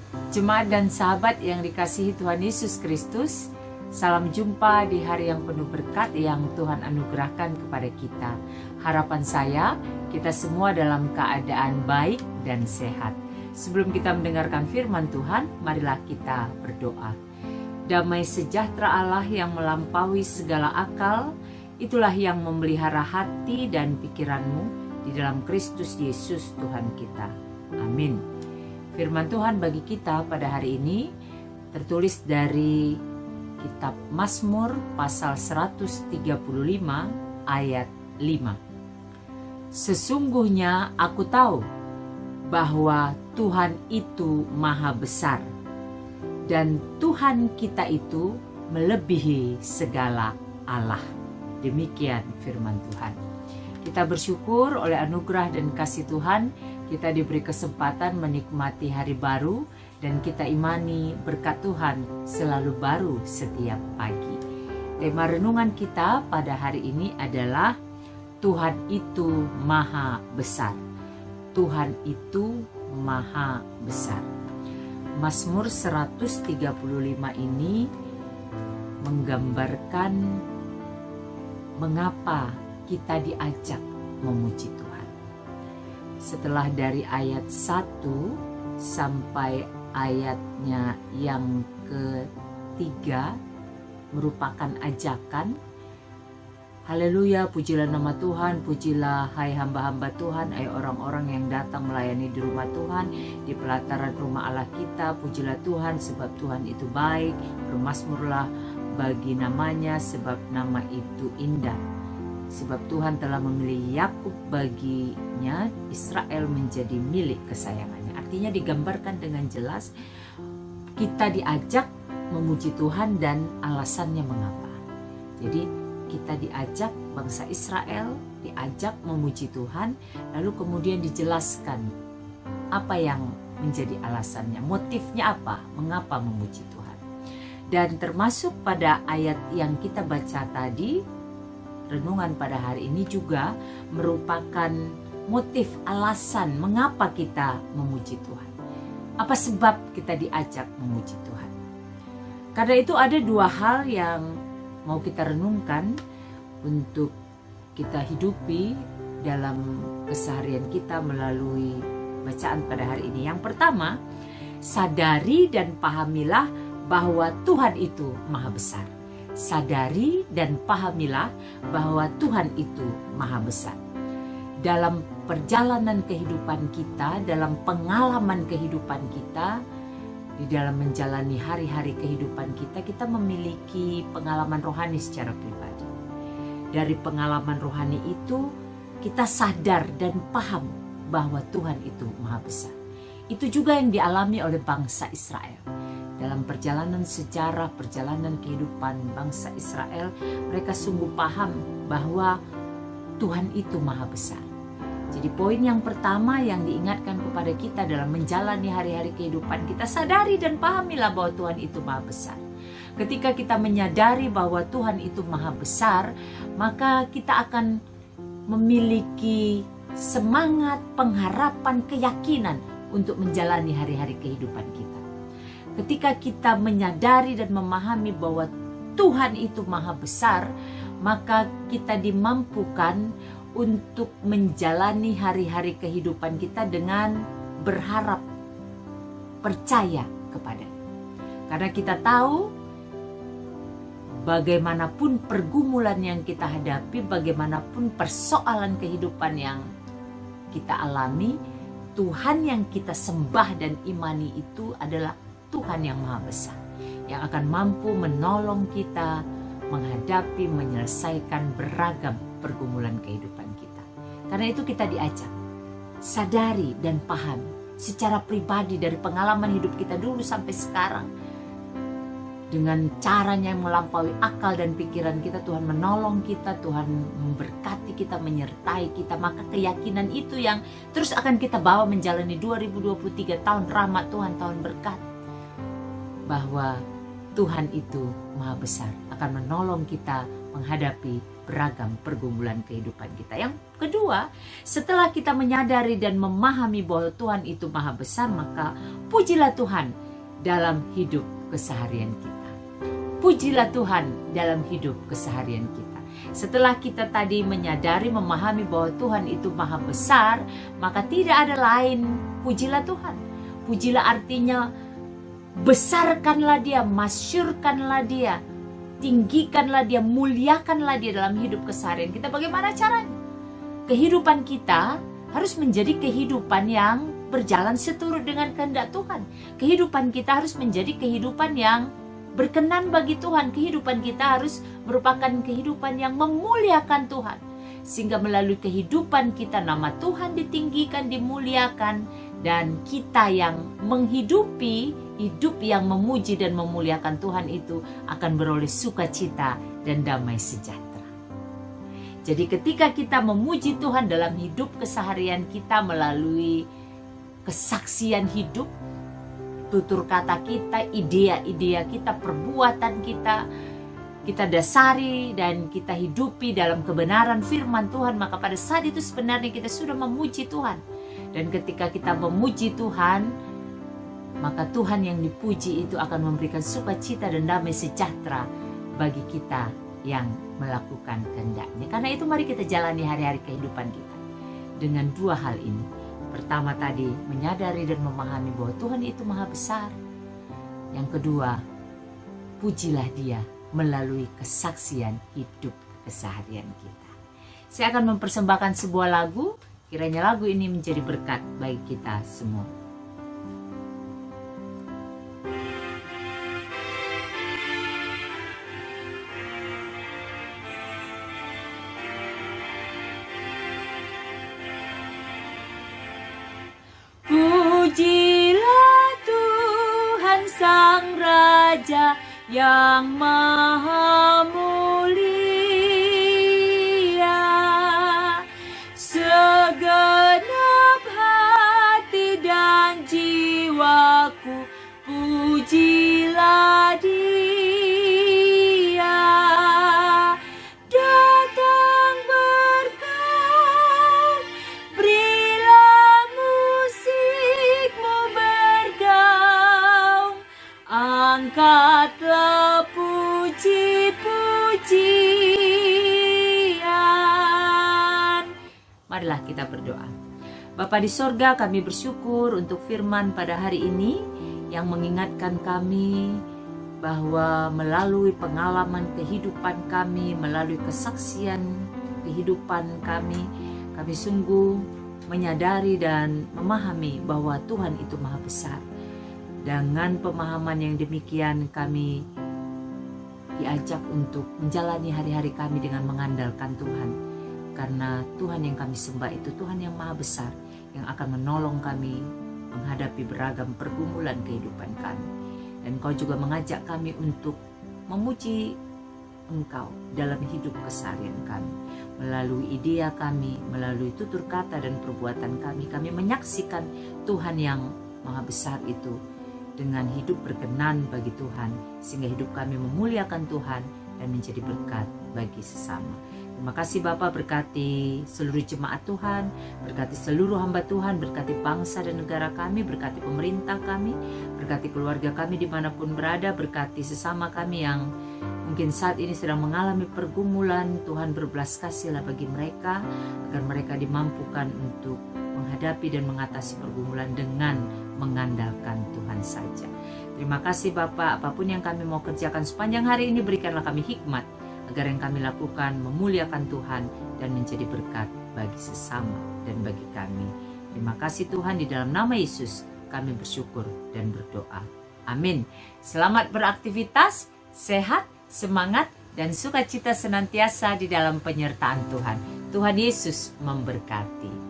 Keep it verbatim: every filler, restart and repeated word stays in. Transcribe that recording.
Jemaat dan sahabat yang dikasihi Tuhan Yesus Kristus, salam jumpa di hari yang penuh berkat yang Tuhan anugerahkan kepada kita. Harapan saya, kita semua dalam keadaan baik dan sehat. Sebelum kita mendengarkan firman Tuhan, marilah kita berdoa. Damai sejahtera Allah yang melampaui segala akal, itulah yang memelihara hati dan pikiranmu di dalam Kristus Yesus Tuhan kita. Amin. Firman Tuhan bagi kita pada hari ini tertulis dari kitab Mazmur pasal seratus tiga puluh lima ayat lima. Sesungguhnya aku tahu bahwa Tuhan itu maha besar dan Tuhan kita itu melebihi segala Allah. Demikian firman Tuhan. Kita bersyukur oleh anugerah dan kasih Tuhan, kita diberi kesempatan menikmati hari baru dan kita imani berkat Tuhan selalu baru setiap pagi. Tema renungan kita pada hari ini adalah Tuhan itu maha besar. Tuhan itu maha besar. Mazmur seratus tiga puluh lima ini menggambarkan mengapa kita diajak memuji Tuhan. Setelah dari ayat satu sampai ayatnya yang ketiga merupakan ajakan. Haleluya, pujilah nama Tuhan, pujilah hai hamba-hamba Tuhan, hai orang-orang yang datang melayani di rumah Tuhan, di pelataran rumah Allah kita. Pujilah Tuhan sebab Tuhan itu baik, bermazmurlah bagi namanya sebab nama itu indah. Sebab Tuhan telah memilih Yakub, baginya Israel menjadi milik kesayangannya. Artinya digambarkan dengan jelas kita diajak memuji Tuhan dan alasannya mengapa. Jadi kita diajak, bangsa Israel diajak memuji Tuhan, lalu kemudian dijelaskan apa yang menjadi alasannya, motifnya apa, mengapa memuji Tuhan. Dan termasuk pada ayat yang kita baca tadi, renungan pada hari ini juga merupakan motif alasan mengapa kita memuji Tuhan. Apa sebab kita diajak memuji Tuhan? Karena itu ada dua hal yang mau kita renungkan untuk kita hidupi dalam keseharian kita melalui bacaan pada hari ini. Yang pertama, sadari dan pahamilah bahwa Tuhan itu maha besar. Sadari dan pahamilah bahwa Tuhan itu maha besar. Dalam perjalanan kehidupan kita, dalam pengalaman kehidupan kita, di dalam menjalani hari-hari kehidupan kita, kita memiliki pengalaman rohani secara pribadi. Dari pengalaman rohani itu, kita sadar dan paham bahwa Tuhan itu maha besar. Itu juga yang dialami oleh bangsa Israel. Dalam perjalanan sejarah, perjalanan kehidupan bangsa Israel, mereka sungguh paham bahwa Tuhan itu maha besar. Jadi poin yang pertama yang diingatkan kepada kita dalam menjalani hari-hari kehidupan kita, sadari dan pahamilah bahwa Tuhan itu maha besar. Ketika kita menyadari bahwa Tuhan itu maha besar, maka kita akan memiliki semangat, pengharapan, keyakinan untuk menjalani hari-hari kehidupan kita. Ketika kita menyadari dan memahami bahwa Tuhan itu maha besar, maka kita dimampukan untuk menjalani hari-hari kehidupan kita dengan berharap, percaya kepada-Nya. Karena kita tahu bagaimanapun pergumulan yang kita hadapi, bagaimanapun persoalan kehidupan yang kita alami, Tuhan yang kita sembah dan imani itu adalah Tuhan yang maha besar, yang akan mampu menolong kita menghadapi, menyelesaikan beragam pergumulan kehidupan kita. Karena itu kita diajak, sadari dan paham secara pribadi dari pengalaman hidup kita dulu sampai sekarang. Dengan caranya yang melampaui akal dan pikiran kita, Tuhan menolong kita, Tuhan memberkati kita, menyertai kita. Maka keyakinan itu yang terus akan kita bawa menjalani dua ribu dua puluh tiga tahun rahmat Tuhan, tahun berkat. Bahwa Tuhan itu maha besar, akan menolong kita menghadapi beragam pergumulan kehidupan kita. Yang kedua, setelah kita menyadari dan memahami bahwa Tuhan itu maha besar, maka pujilah Tuhan dalam hidup keseharian kita. Pujilah Tuhan dalam hidup keseharian kita. Setelah kita tadi menyadari, memahami bahwa Tuhan itu maha besar, maka tidak ada lain, pujilah Tuhan. Pujilah artinya besarkanlah Dia, masyurkanlah Dia, tinggikanlah Dia, muliakanlah Dia dalam hidup keseharian kita. Bagaimana caranya? Kehidupan kita harus menjadi kehidupan yang berjalan seturut dengan kehendak Tuhan. Kehidupan kita harus menjadi kehidupan yang berkenan bagi Tuhan. Kehidupan kita harus merupakan kehidupan yang memuliakan Tuhan. Sehingga melalui kehidupan kita nama Tuhan ditinggikan, dimuliakan. Dan kita yang menghidupi hidup yang memuji dan memuliakan Tuhan itu akan beroleh sukacita dan damai sejahtera. Jadi ketika kita memuji Tuhan dalam hidup keseharian kita melalui kesaksian hidup, tutur kata kita, idea-idea kita, perbuatan kita, kita dasari dan kita hidupi dalam kebenaran firman Tuhan, maka pada saat itu sebenarnya kita sudah memuji Tuhan. Dan ketika kita memuji Tuhan, maka Tuhan yang dipuji itu akan memberikan sukacita dan damai sejahtera bagi kita yang melakukan kehendak-Nya. Karena itu mari kita jalani hari-hari kehidupan kita dengan dua hal ini. Pertama tadi, menyadari dan memahami bahwa Tuhan itu maha besar. Yang kedua, pujilah Dia melalui kesaksian hidup keseharian kita. Saya akan mempersembahkan sebuah lagu. Kiranya lagu ini menjadi berkat bagi kita semua. Pujilah Tuhan Sang Raja yang maha mulia. Segenap hati dan jiwaku, pujilah Dia. Datang berkat, berilah musikmu bergaung, angkatlah puji-pujian. Marilah kita berdoa. Bapa di sorga, kami bersyukur untuk firman pada hari ini yang mengingatkan kami bahwa melalui pengalaman kehidupan kami, melalui kesaksian kehidupan kami, kami sungguh menyadari dan memahami bahwa Tuhan itu maha besar. Dengan pemahaman yang demikian, kami diajak untuk menjalani hari-hari kami dengan mengandalkan Tuhan. Karena Tuhan yang kami sembah itu Tuhan yang maha besar, yang akan menolong kami menghadapi beragam pergumulan kehidupan kami. Dan Kau juga mengajak kami untuk memuji Engkau dalam hidup keseharian kami. Melalui idea kami, melalui tutur kata dan perbuatan kami, kami menyaksikan Tuhan yang maha besar itu dengan hidup berkenan bagi Tuhan, sehingga hidup kami memuliakan Tuhan dan menjadi berkat bagi sesama. Terima kasih Bapa, berkati seluruh jemaat Tuhan, berkati seluruh hamba Tuhan, berkati bangsa dan negara kami, berkati pemerintah kami, berkati keluarga kami dimanapun berada, berkati sesama kami yang mungkin saat ini sedang mengalami pergumulan. Tuhan berbelas kasihlah bagi mereka, agar mereka dimampukan untuk menghadapi dan mengatasi pergumulan dengan mengandalkan Tuhan saja. Terima kasih Bapa, apapun yang kami mau kerjakan sepanjang hari ini, berikanlah kami hikmat, agar yang kami lakukan memuliakan Tuhan dan menjadi berkat bagi sesama dan bagi kami. Terima kasih Tuhan, di dalam nama Yesus kami bersyukur dan berdoa. Amin. Selamat beraktivitas, sehat, semangat, dan sukacita senantiasa di dalam penyertaan Tuhan. Tuhan Yesus memberkati.